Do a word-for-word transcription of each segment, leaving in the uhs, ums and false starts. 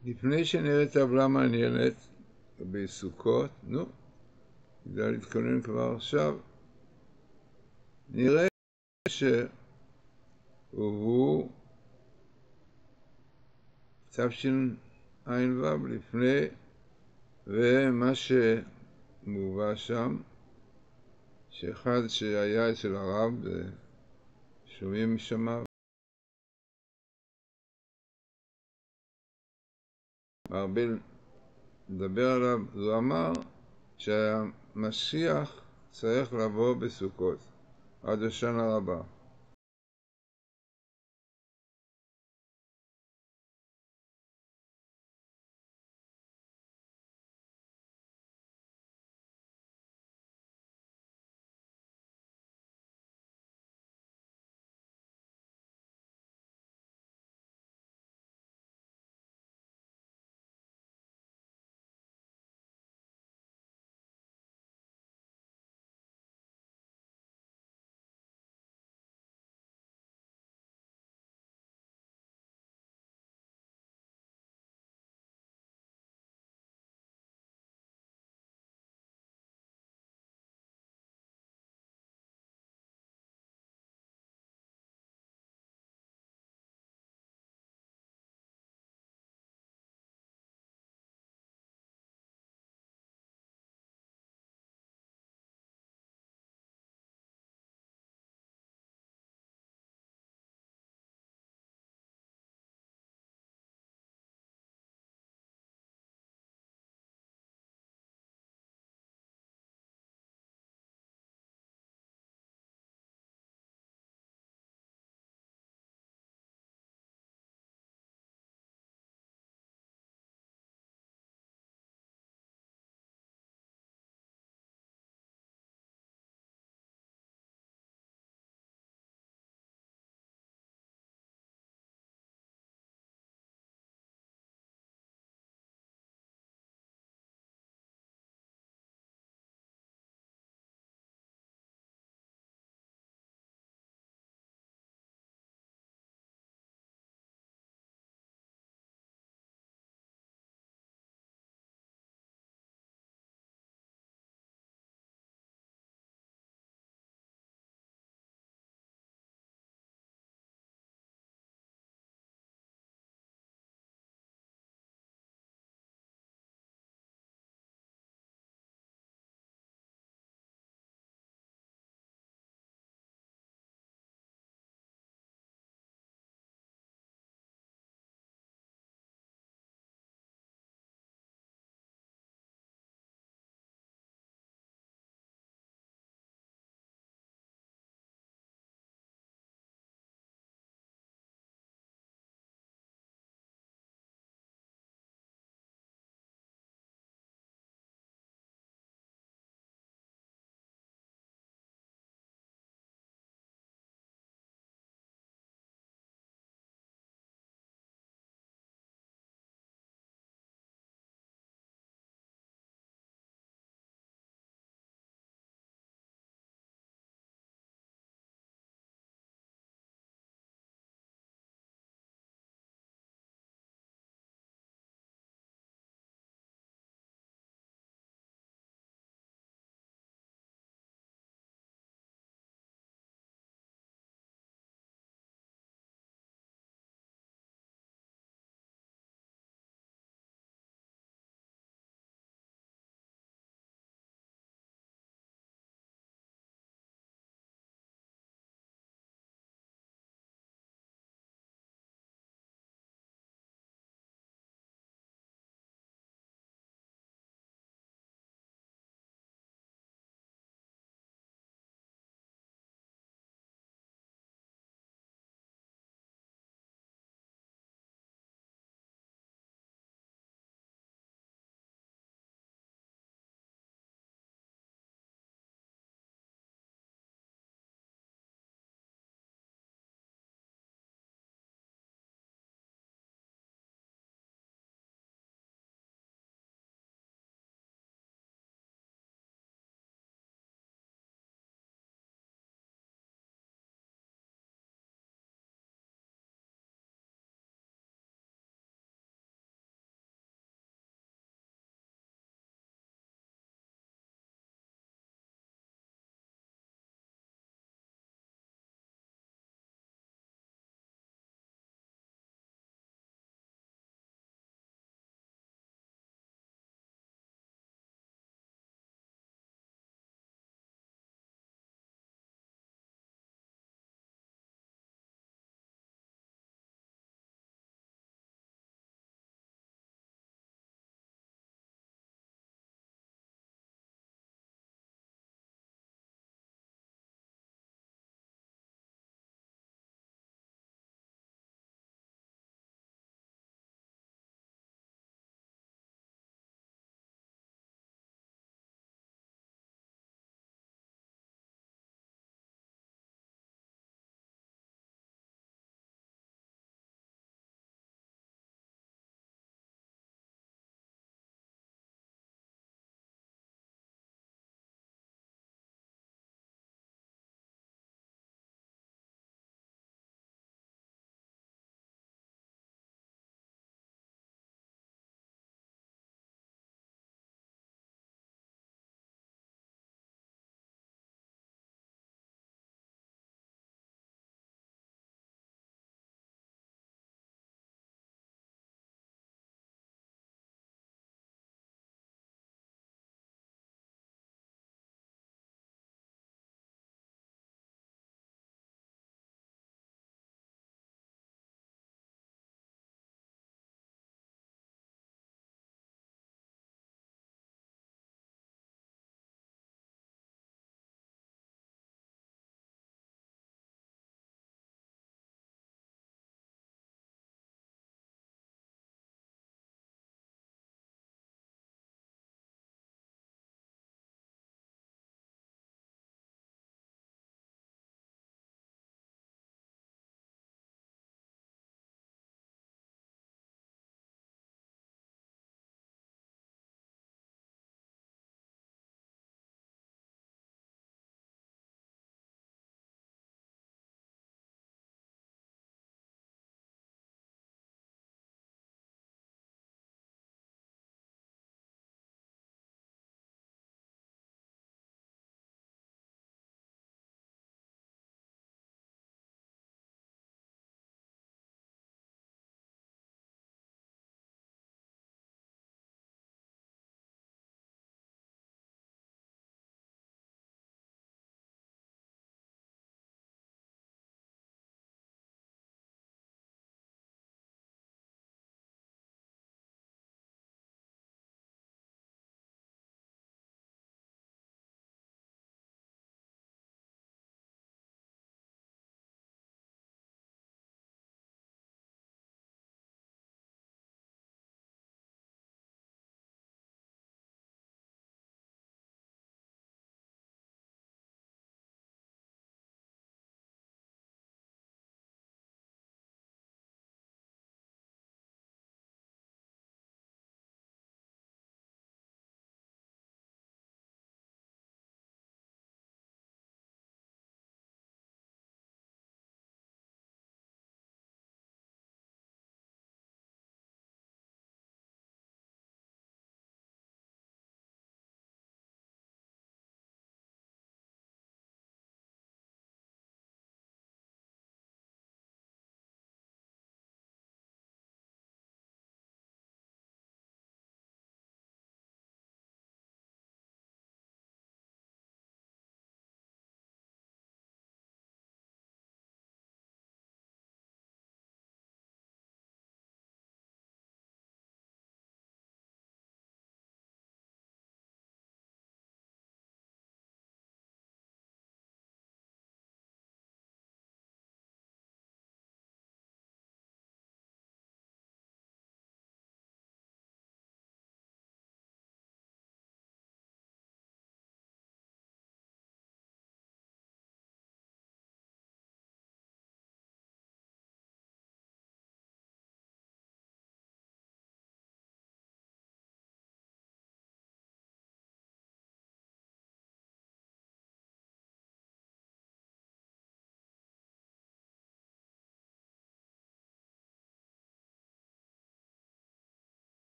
לפני שנראה טבלה מעניינת בסוכות, נו, כדאי להתכונן כבר עכשיו, נראה שהוא תשע"ו לפני, ומה שמובא שם, שאחד שהיה אצל הרב, שומעים משמה, מרביל מדבר עליו, הוא אמר שהמשיח צריך לבוא בסוכות עד השנה הבאה.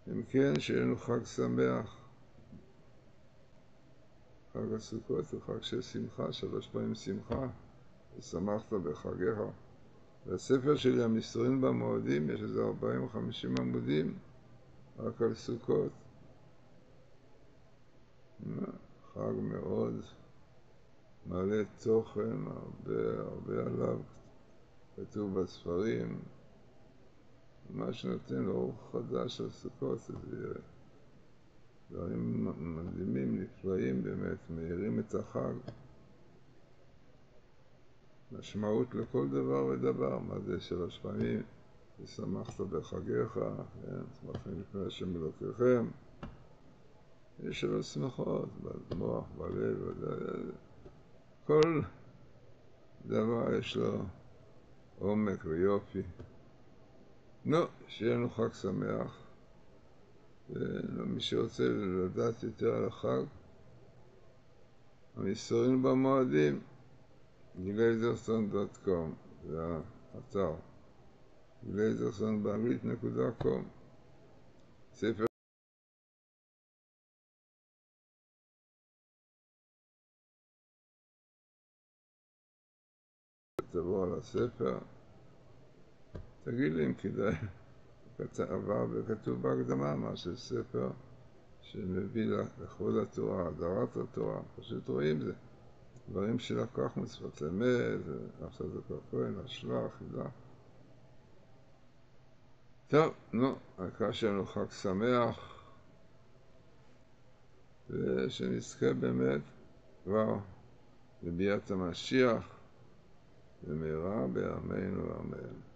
אם כן, שיהיה לנו חג שמח. חג הסוכות הוא חג של שמחה, שלוש פעמים שמחה, ושמחת בחגיך. והספר שלי, המסתורין במועדים, יש איזה ארבעים וחמישים עמודים, רק על סוכות. חג מאוד מלא תוכן, הרבה, הרבה עליו כתוב בספרים. מה שנותן לו אור חדש על סוכות, זה דברים מדהימים, נפלאים באמת, מאירים את החג. משמעות לכל דבר ודבר, מה זה שלוש פעמים, ושמחת בחגיך, כן, שמחים לפני השם אלוקיכם. יש שלוש שמחות, במוח, בלב, כל דבר יש לו עומק ויופי. נו, שיהיה לנו חג שמח. ומי שרוצה לדעת יותר על החג, המסתורין במועדים, גלייזרסון דוט קום, זה האתר. גלייזרסון באנגלית נקודה קום. ספר תבוא על הספר, תגיד לי אם כדאי. עבר וכתוב בהקדמה מה של ספר שמביא לכבוד התורה, הדרת התורה. פשוט רואים זה. דברים שלקחנו, שפת אמת, עכשיו זה כבר כהן, השלח, חידה. טוב, נו, העיקר שלנו חג שמח, ושנזכה באמת כבר לביאת המשיח במהרה בימינו ואמן.